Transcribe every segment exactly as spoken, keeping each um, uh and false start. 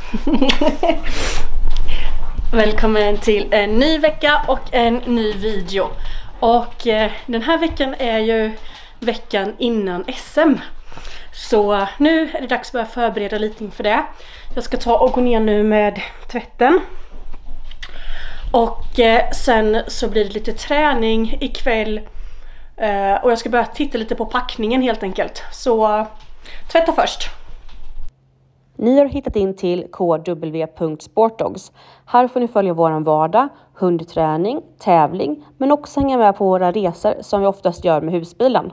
Välkommen till en ny vecka och en ny video. Och eh, den här veckan är ju veckan innan S M. Så nu är det dags att börja förbereda lite inför det. Jag ska ta och gå ner nu med tvätten. Och eh, sen så blir det lite träning ikväll. Eh, och jag ska börja titta lite på packningen helt enkelt. Så tvätta först. Ni har hittat in till k w punkt sportdogs. Här får ni följa våran vardag, hundträning, tävling, men också hänga med på våra resor som vi oftast gör med husbilen.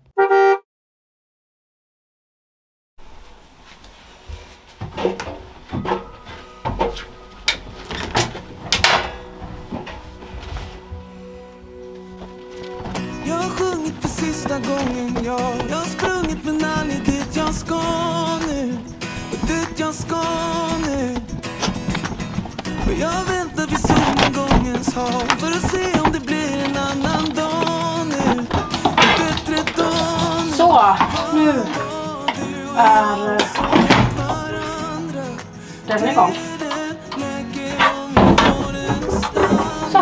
Jag har sjungit för sista gången, ja. Jag har sprungit men aldrig dit jag ska nu. Och dit jag ska nu. Och jag väntar vid solnedgångens hav för att se om det blir en annan dag nu. En bättre dag nu. Så, nu är den igång. Så.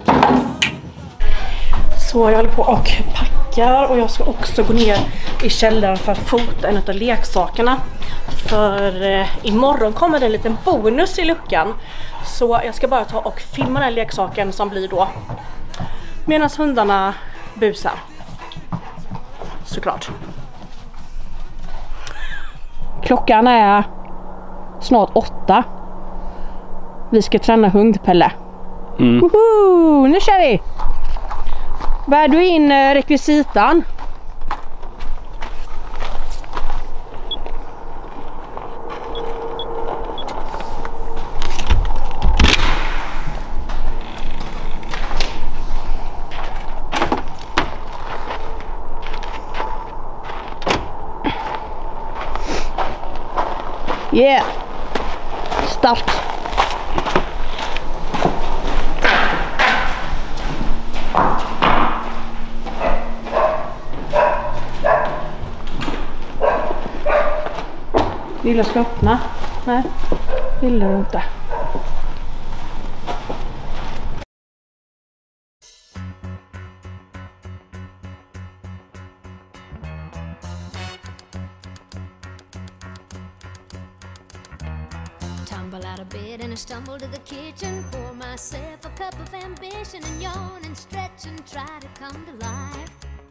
Så jag håller på och packar och jag ska också gå ner i källaren för att fota en av leksakerna. För eh, imorgon kommer det en liten bonus i luckan. Så jag ska bara ta och filma den leksaken som blir då medan hundarna busar. Såklart. Klockan är snart åtta. Vi ska träna hundpelle. Mm. Woho! Nu kör vi! Bär du in rekvisitan? Yeah! Start! Vill jag ska öppna? Nej, vill du inte. Tumble out of bed and I stumble to the kitchen. Pour myself a cup of ambition and yawn and stretch and try to come to life.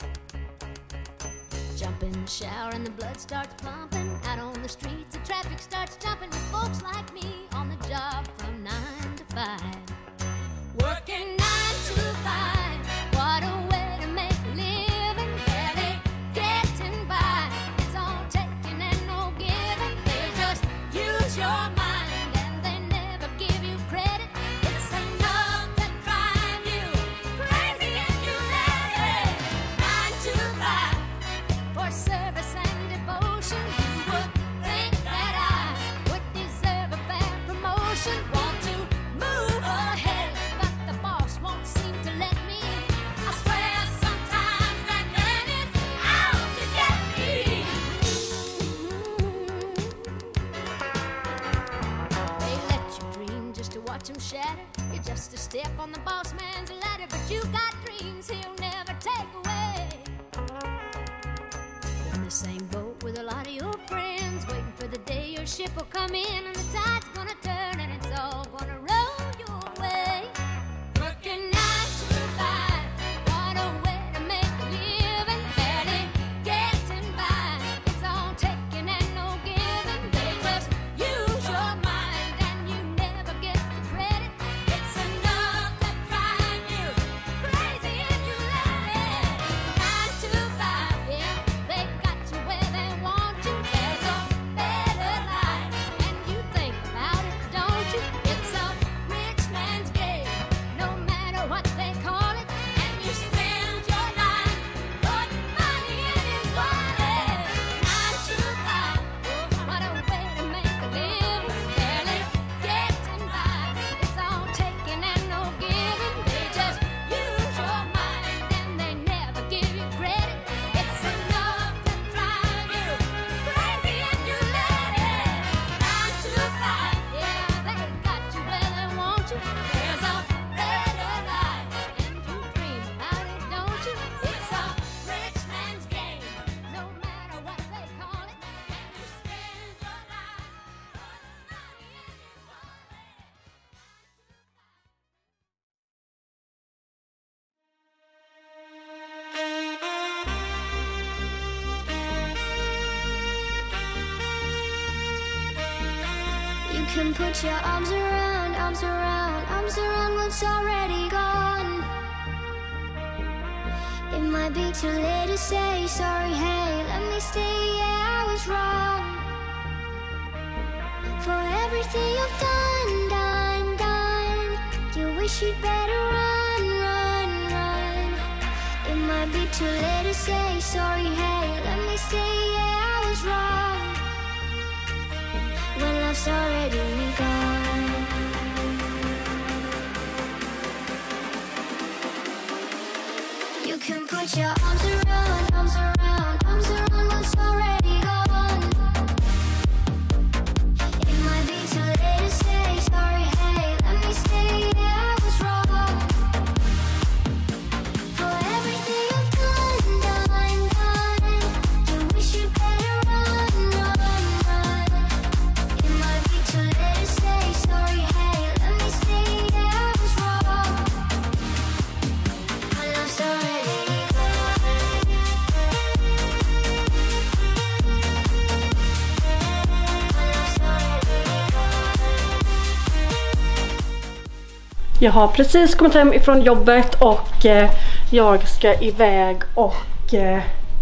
Jump in the shower and the blood starts pumping. Out on the streets the traffic starts jumping with folks like me on the job from nine to five. Working nine to five, what a way to make a living. Barely getting by, it's all taking and no giving. They just use your mind and they never give you credit. It's enough to drive you crazy and you let it. Nine to five, for service and devotion. You would think that I would deserve a fair promotion. Want to move ahead, but the boss won't seem to let me. I swear sometimes that man is out to get me. They let you dream just to watch him shatter. You're just a step on the boss man's ladder, but you got dreams he'll never take away. In the same boat with a lot of your friends, waiting for the day your ship will come in and the tide's gonna turn and it's all gonna roll your way. Working nine to five, what a way to make a living. Barely getting by, it's all taking and no giving. They just use your mind and you never get the credit. It's enough to drive you crazy and you let it. Nine to five, yeah, they got you where they want you. There's a better life and you think about it, don't you? It's a You can put your arms around, arms around, arms around what's already gone. It might be too late to say sorry, hey, let me stay, yeah, I was wrong. For everything you've done, done, done, you wish you'd better run, run, run. It might be too late to say sorry, hey, let me stay, yeah, I was wrong. When love's already gone. You can put your arms around, arms around, arms around what's already gone. It might be too late to say sorry, hey, let me stay, yeah, I was wrong. For everything you've done, done, done, you wish you'd better run, run, run. It might be too late to say sorry, hey, let me stay, yeah, I was wrong. My love's already gone. My love's already gone. Jag har precis kommit hem ifrån jobbet och eh, jag ska iväg och eh,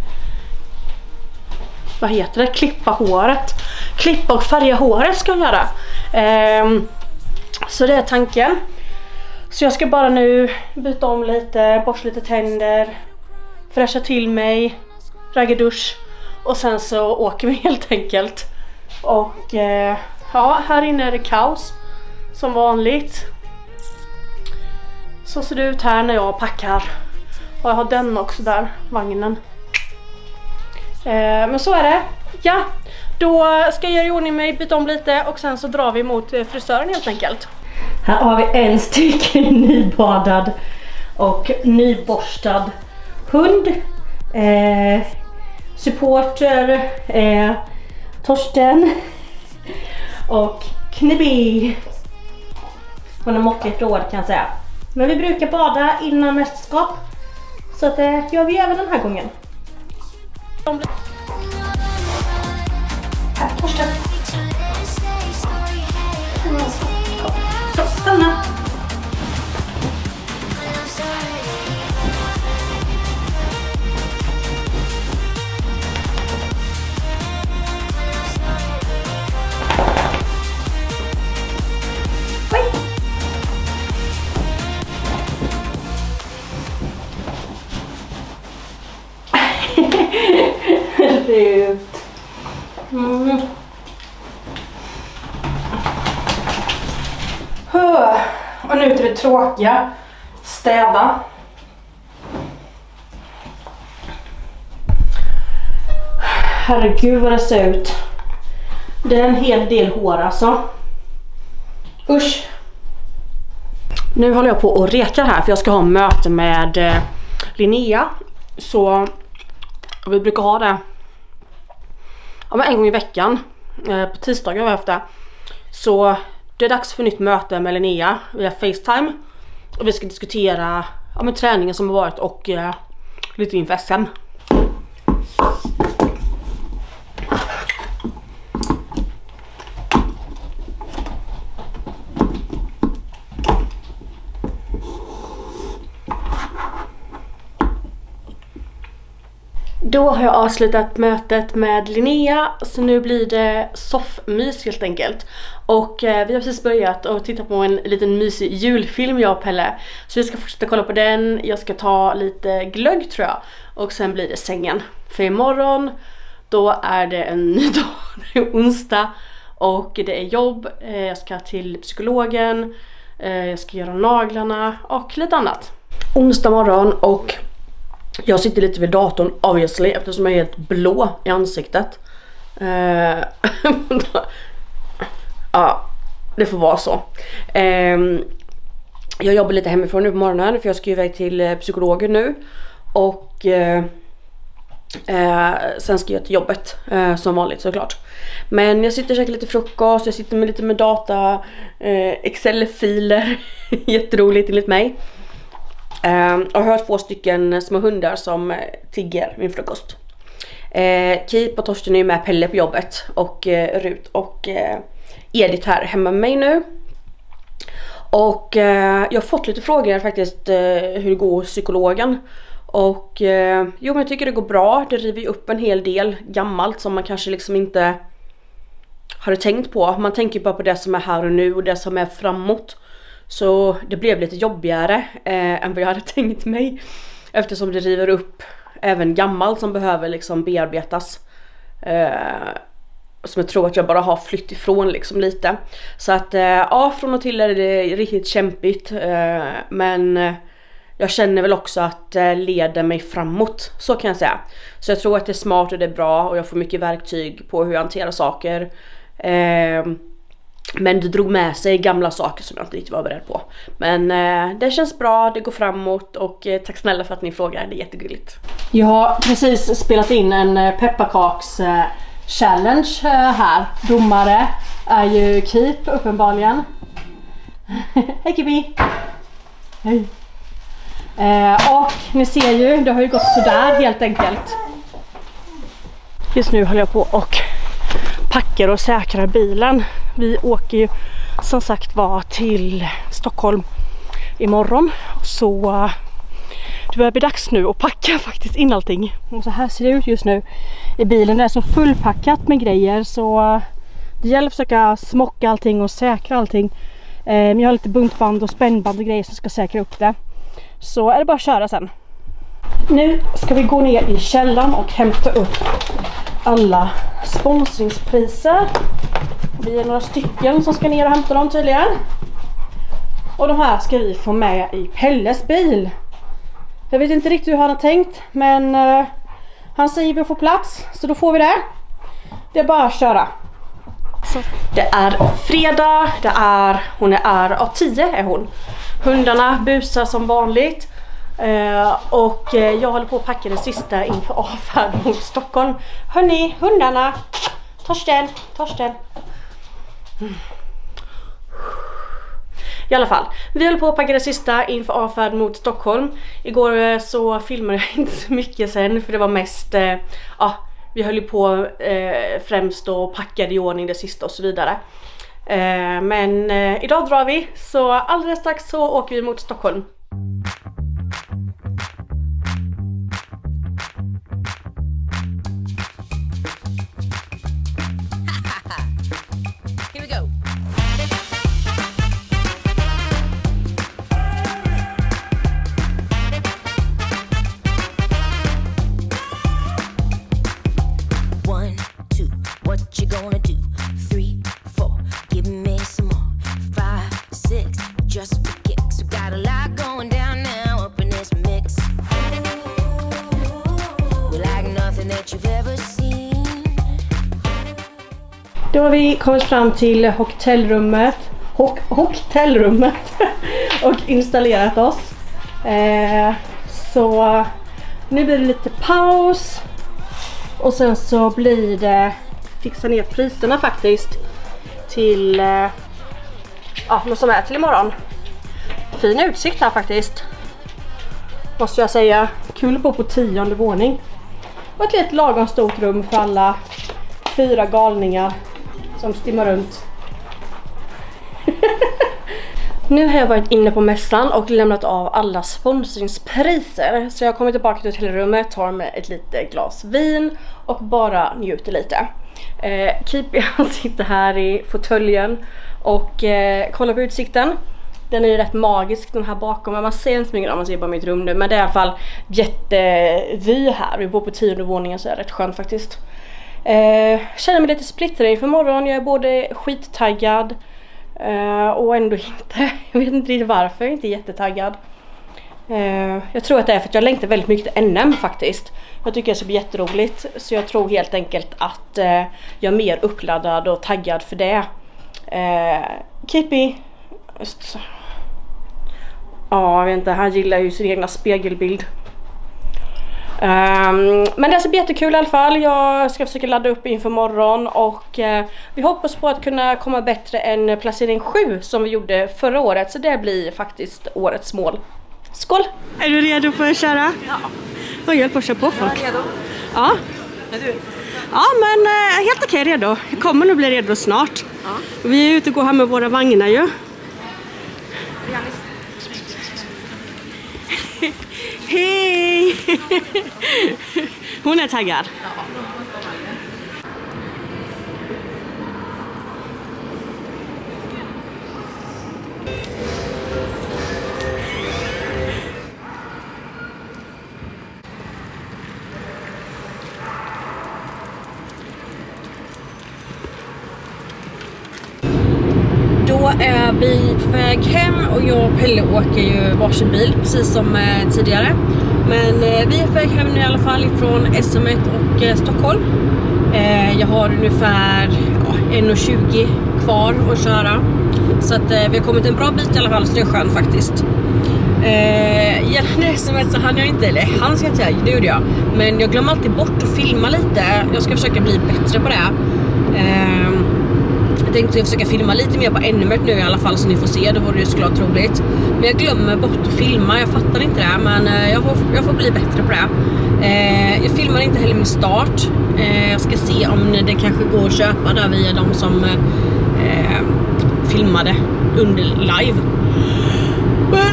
vad heter det? Klippa håret. Klippa och färga håret ska jag göra. Ehm, så det är tanken. Så jag ska bara nu byta om lite, borsta lite tänder, fräscha till mig, ragga dusch och sen så åker vi helt enkelt. Och eh, ja, här inne är det kaos som vanligt. Så ser det ut här när jag packar. Och jag har den också där, vagnen. Eh, men så är det. Ja, då ska jag göra i ordning mig, byta om lite och sen så drar vi mot frisören helt enkelt. Här har vi en stycken nybadad och nyborstad hund. Eh, supporter, eh, Torsten och Knibbi. Hon är måttligt råd kan jag säga. Men vi brukar bada innan mästerskap. Så att det gör vi även den här gången. Här, Torsten. Så, stanna. Ut. Mm. Och nu till det tråkiga. Städa. Herregud vad det ser ut. Det är en hel del hår alltså. Usch. Nu håller jag på och rekar här för jag ska ha möte med eh, Linnea. Så vi brukar ha det ja, men en gång i veckan. Eh, på tisdagar har vi haft det. Så det är dags för nytt möte med Linnea via FaceTime. Och vi ska diskutera ja, men träningen som har varit och eh, lite inför S M. Då har jag avslutat mötet med Linnea, så nu blir det soffmys helt enkelt. Och eh, vi har precis börjat att titta på en liten mysig julfilm jag och Pelle. Så jag ska fortsätta kolla på den, jag ska ta lite glögg tror jag. Och sen blir det sängen. För imorgon, då är det en ny dag, det är onsdag. Och det är jobb, eh, jag ska till psykologen, eh, jag ska göra naglarna och lite annat. Onsdag morgon och jag sitter lite vid datorn obviously eftersom jag är helt blå i ansiktet. Uh, ja, det får vara så. Uh, jag jobbar lite hemifrån nu på morgonen för jag ska iväg till psykologen nu. Och uh, uh, sen ska jag till jobbet uh, som vanligt såklart. Men jag sitter och käkar lite frukost, jag sitter med lite med data, uh, Excel-filer. Jätteroligt enligt mig. Um, och jag har två stycken små hundar som tigger min frukost. Eh, Kip och Torsten är ju med Pelle på jobbet och eh, Rut och eh, Edith här hemma med mig nu. Och eh, jag har fått lite frågor faktiskt eh, hur det går hos psykologen. Och eh, jo, men jag tycker det går bra. Det river ju upp en hel del gammalt som man kanske liksom inte hade tänkt på. Man tänker ju bara på det som är här och nu och det som är framåt. Så det blev lite jobbigare eh, än vad jag hade tänkt mig. Eftersom det river upp även gammalt som behöver liksom bearbetas. Eh, som jag tror att jag bara har flytt ifrån liksom lite. Så att eh, ja, från och till är det riktigt kämpigt. Eh, men eh, jag känner väl också att det leder mig framåt. Så kan jag säga. Så jag tror att det är smart och det är bra. Och jag får mycket verktyg på hur jag hanterar saker. Eh, men det drog med sig gamla saker som jag inte riktigt var beredd på. Men eh, det känns bra, det går framåt. Och eh, tack snälla för att ni frågar, det är jättegulligt. Jag har precis spelat in en pepparkaks eh, challenge eh, här. Domare är ju Kip uppenbarligen. Hej Kipi! Hej! Eh, och ni ser ju, det har ju gått sådär helt enkelt. Just nu håller jag på och packar och säkrar bilen. Vi åker ju som sagt var till Stockholm imorgon. Så det börjar bli dags nu att packa faktiskt in allting. Och så här ser det ut just nu i bilen. Det är så fullpackat med grejer så det gäller att försöka smocka allting och säkra allting. Eh, jag har lite buntband och spännband och grejer som ska säkra upp det. Så är det bara att köra sen. Nu ska vi gå ner i källaren och hämta upp alla sponsringspriser. Vi är några stycken som ska ner och hämta dem tydligen. Och de här ska vi få med i Pelles bil. Jag vet inte riktigt hur han har tänkt, men uh, han säger vi får plats, så då får vi det. Det är bara att köra. Så. Det är fredag, det är, hon är, ja tio är hon. Hundarna busar som vanligt. Uh, och uh, jag håller på att packa det sista inför avfärd mot Stockholm. Hörni, hundarna. Torsten, Torsten. Mm. I alla fall, vi håller på att packa det sista inför avfärd mot Stockholm. Igår uh, så filmade jag inte så mycket sen, för det var mest, ja, uh, uh, vi höll ju på uh, främst och packade i ordning det sista och så vidare. Uh, men uh, idag drar vi, så alldeles strax så åker vi mot Stockholm. Då har vi kommit fram till hotellrummet, hotellrummet och installerat oss. Eh, så nu blir det lite paus och sen så blir det fixa ner priserna faktiskt till, eh, ja, något som är till imorgon. Fin utsikt här faktiskt, måste jag säga. Kul att bo på tionde våning. Och ett litet lagom stort rum för alla fyra galningar som stimmar runt. Nu har jag varit inne på mässan och lämnat av alla sponsringspriser. Så jag kommer tillbaka till hotellrummet, tar med ett litet glas vin och bara njuter lite. Eh, Keep sitter här i fåtöljen och eh, kollar på utsikten. Den är ju rätt magisk, den här bakom. Man ser inte så mycket om man ser bara mitt rum nu. Men det är i alla fall jättevy här. Vi bor på tionde våningen, så är det rätt skönt faktiskt. Eh, känner mig lite splittrad inför morgon. Jag är både skittaggad eh, och ändå inte. Jag vet inte riktigt varför jag inte är jättetaggad. eh, Jag tror att det är för att jag längtar väldigt mycket till N M faktiskt. Jag tycker det ska bli jätteroligt. Så jag tror helt enkelt att eh, jag är mer uppladdad och taggad för det. eh, Kippy. Ja, jag vet inte, han gillar ju sin egna spegelbild. Um, men det ska bli jättekul i alla fall. Jag ska försöka ladda upp inför morgon. Och uh, vi hoppas på att kunna komma bättre än placering sju som vi gjorde förra året. Så det blir faktiskt årets mål. Skål! Är du redo för att köra? Ja. Vad hjälp att köra på folk? Jag är redo. Ja. Ja, men eh, helt okej redo. Jag kommer nog bli redo snart. Ja. Vi är ute och går här med våra vagnar ju. Hej! Hon är taggad. Ja. Då är vi på väg hem och jag och Pelle åker ju varsin bil precis som eh, tidigare. Men eh, vi är på väg hem nu i alla fall ifrån S M ett och eh, Stockholm. Eh, jag har ungefär ja, en tjugo kvar att köra. Så att eh, vi har kommit en bra bit i alla fall, så det är skönt faktiskt. Eh, gällande S M ett så hann jag inte, eller han ska inte säga, det gjorde jag. Men jag glömmer alltid bort att filma lite. Jag ska försöka bli bättre på det. Eh, Jag tänkte jag försöka filma lite mer på N M ett nu i alla fall, så ni får se, det vore ju såklart roligt. Men jag glömmer bort att filma, jag fattar inte det, men jag får, jag får bli bättre på det. Eh, jag filmar inte heller min start. Eh, jag ska se om det kanske går att köpa där via de som eh, filmade under live. Men,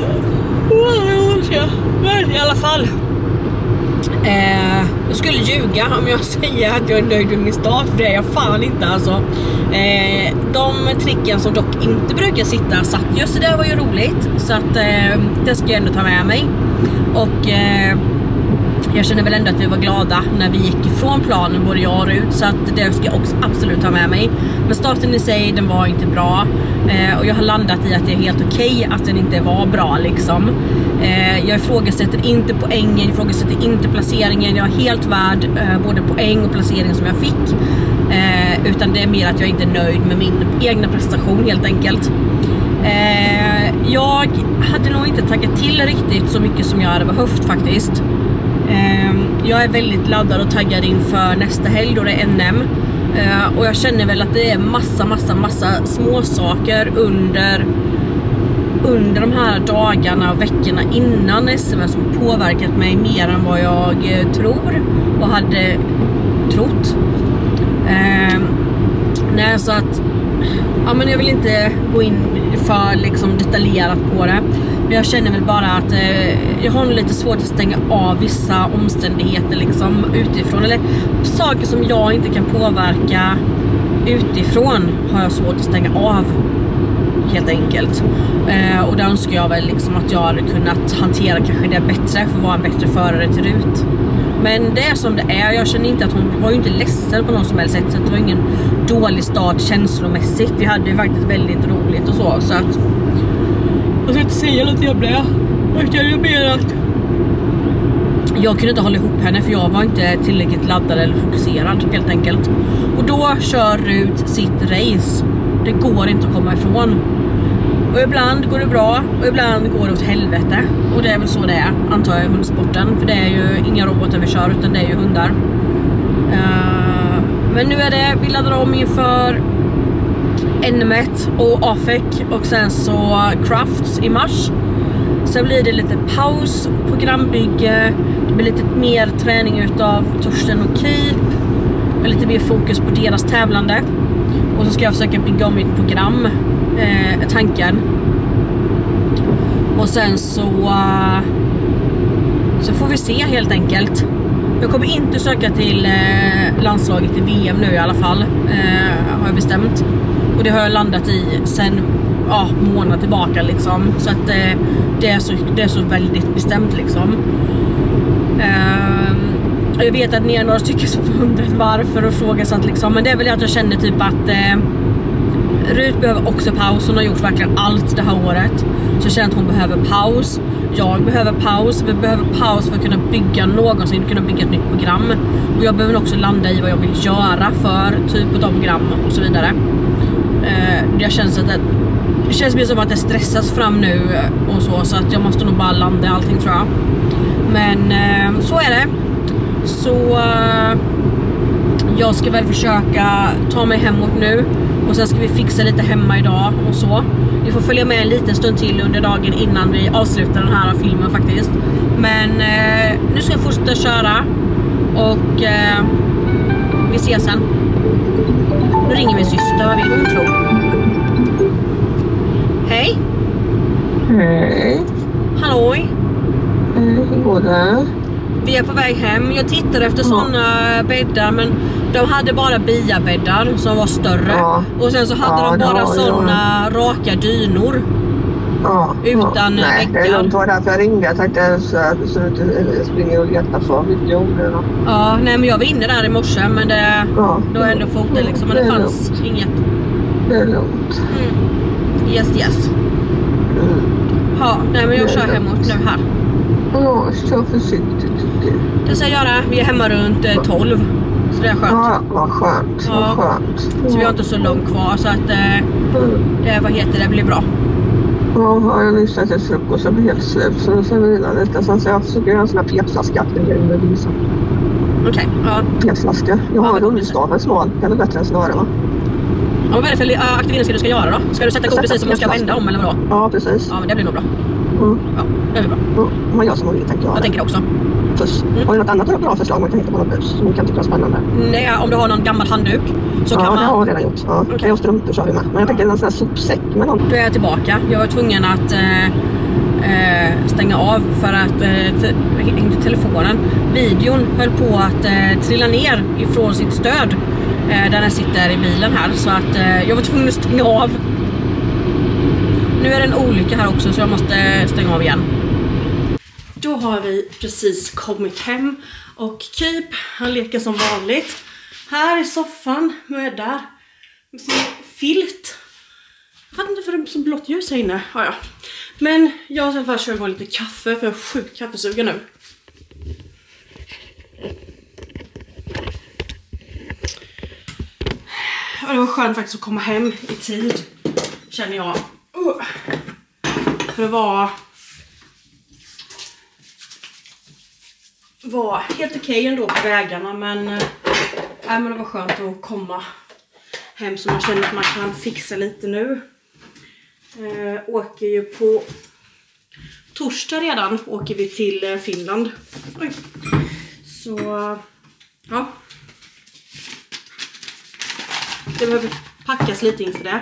men i alla fall. Eh, jag skulle ljuga om jag säger att jag är nöjd med min start, för det är jag fan inte alltså. Eh, de tricken som dock inte brukar sitta satt just det där var ju roligt, så att eh, det ska jag ändå ta med mig. Och eh, jag känner väl ändå att vi var glada när vi gick ifrån planen, både jag och Rut, så att det ska jag också absolut ta med mig. Men starten i sig, den var inte bra. Eh, och jag har landat i att det är helt okej att den inte var bra liksom. Eh, jag ifrågasätter inte poängen, jag ifrågasätter inte placeringen. Jag är helt värd eh, både poäng och placering som jag fick. Eh, utan det är mer att jag inte är nöjd med min egna prestation helt enkelt. Eh, jag hade nog inte taggat till riktigt så mycket som jag hade behövt faktiskt. Eh, jag är väldigt laddad och taggad inför nästa helg då det är N M. Eh, och jag känner väl att det är massa, massa, massa små saker under, under de här dagarna och veckorna innan S M som påverkat mig mer än vad jag eh, tror och hade trott. Eh, nej, så att ja, men jag vill inte gå in för liksom detaljerat på det. Men jag känner väl bara att eh, jag har lite svårt att stänga av vissa omständigheter liksom utifrån. Eller saker som jag inte kan påverka utifrån har jag svårt att stänga av. Helt enkelt. Eh, och där önskar jag väl liksom att jag hade kunnat hantera kanske det bättre för att vara en bättre förare till Rut. Men det är som det är. Jag känner inte att hon var ju inte ledsen på något som helst sätt. Så det var ingen dålig start känslomässigt. Vi hade ju faktiskt väldigt roligt och så. Så att jag ska inte säga något jag blev. Jag är ju mer att jag kunde inte hålla ihop henne, för jag var inte tillräckligt laddad eller fokuserad helt enkelt. Och då kör Rut sitt race. Det går inte att komma ifrån. Och ibland går det bra och ibland går det åt helvete. Och det är väl så det är, antar jag, i hundsporten. För det är ju inga robotar vi kör, utan det är ju hundar. Uh, men nu är det, vi laddar om inför N M ett och A F E C och sen så Crafts i mars. Sen blir det lite paus, programbygge. Det blir lite mer träning utav Torsten och Keep. Med lite mer fokus på deras tävlande. Och så ska jag försöka bygga om mitt program, eh, tanken. Och sen så uh, så får vi se helt enkelt. Jag kommer inte söka till eh, landslaget i V M nu i alla fall, eh, har jag bestämt. Och det har jag landat i sen ja, månad tillbaka liksom. Så att eh, det, är så, det är så väldigt bestämt liksom. Eh, jag vet att ni är några stycken som undrat varför och frågat liksom. Men det är väl att jag känner typ att eh, Rut behöver också paus. Hon har gjort verkligen allt det här året. Så jag känner att hon behöver paus. Jag behöver paus. Vi behöver paus för att kunna bygga någonsin, kunna bygga ett nytt program. Och jag behöver också landa i vad jag vill göra för typ av program och så vidare. Eh, jag känns att det, det känns mer som att det stressas fram nu och så. Så att jag måste nog bara landa i allting, tror jag. Men eh, så är det. Så uh, jag ska väl försöka ta mig hemåt nu. Och sen ska vi fixa lite hemma idag och så. Vi får följa med en liten stund till under dagen innan vi avslutar den här filmen faktiskt. Men uh, nu ska jag fortsätta köra. Och uh, Vi ses sen. Nu ringer min syster, vad vill hon tro? Hej! Hej. Halloj! Hej, hur går det? Vi är på väg hem. Jag tittade efter ja. sådana bäddar, men de hade bara biabäddar som var större. Ja. Och sen så hade ja, de bara sådana ja. raka dynor. Ja. Utan ja. Nej, väggar. det är lugnt. Det var därför jag ringde. Jag tänkte så att du inte springer och letar för mycket. Ja, nej men jag var inne där i morse, men det ja. då är ändå foten liksom. Men det, det fanns lugnt. inget. Det är lugnt. Mm. Yes, yes. Mm. Ja, nej men jag kör hemåt nu här. Ja, kör försiktigt tycker jag. Det ska jag göra. Vi är hemma runt eh, tolv. Så det är skönt. Ja, vad skönt. Ja. Vad skönt. Ja. Så vi har inte så långt kvar så att eh, mm. det, vad heter det, blir bra. Ja, jag har nyss ätit frukost och blir helt slut. Så sen vilar lite. Sen så jag försöker göra en sån här petflaska. Okej, okay, ja. Petflaska. Jag har ja, en understaven smal. Den är bättre än snöre, va? Ja, vad är det för aktivering du ska göra då? Ska du sätta igång precis som du ska vända om eller vadå? Ja, precis. Ja, men det blir nog bra. Mm. Ja, det blir bra. Ja, man gör som man vill, tänker jag. Jag tänker det också. Puss. Mm. Har du något annat bra förslag man kan hitta på något bus som kan tycka är spännande? Nej, om du har någon gammal handduk så ja, kan man... Ja, det har jag redan gjort. Ja. Okay. Jag strumpor så har vi med. Men jag tänker en sån här sopsäck med någon. Då är jag tillbaka. Jag var tvungen att äh, äh, stänga av för att äh, inte telefonen. Videon höll på att äh, trilla ner ifrån sitt stöd äh, där den sitter i bilen här. Så att äh, jag var tvungen att stänga av. Nu är det en olycka här också så jag måste stänga av igen. Då har vi precis kommit hem och Keep, han leker som vanligt. Här i soffan med där med sin filt. Jag fattar inte för det är så blått ljus här inne. Ja, ja. Men jag ska i alla fall köra igång lite kaffe för jag är sjukt kaffesugen nu. Ja, det var skönt faktiskt att komma hem i tid, känner jag. Uh. För det var var helt okej ändå på vägarna, men, äh, men det var skönt att komma hem så man känner att man kan fixa lite nu. Äh, åker ju på torsdag redan, åker vi till äh, Finland. Oj. Så ja, det behöver packas lite inför det.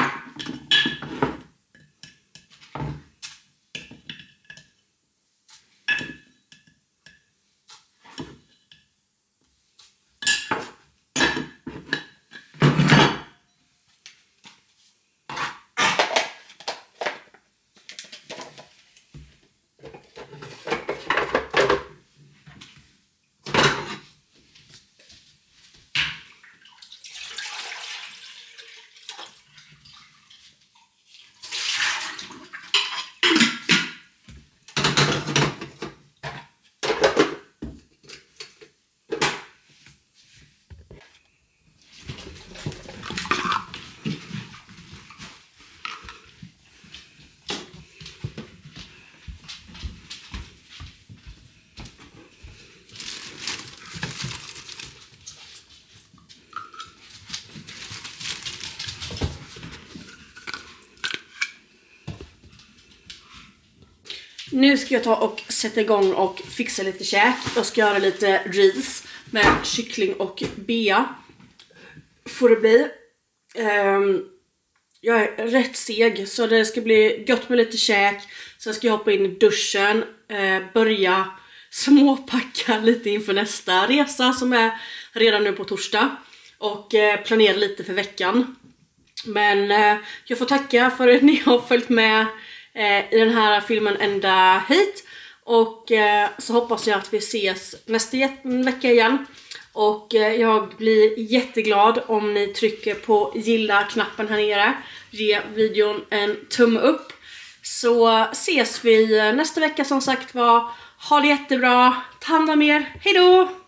Nu ska jag ta och sätta igång och fixa lite käk. Jag ska göra lite ris med kyckling och bea. Får det bli. Um, jag är rätt seg så det ska bli gott med lite käk. Sen ska jag hoppa in i duschen. Uh, börja småpacka lite inför nästa resa som är redan nu på torsdag. Och uh, planera lite för veckan. Men uh, jag får tacka för att ni har följt med i den här filmen ända hit. Och eh, så hoppas jag att vi ses nästa vecka igen. Och eh, jag blir jätteglad om ni trycker på gilla-knappen här nere. Ge videon en tumme upp. Så ses vi nästa vecka som sagt var. Ha det jättebra. Ta hand om er. Hej då!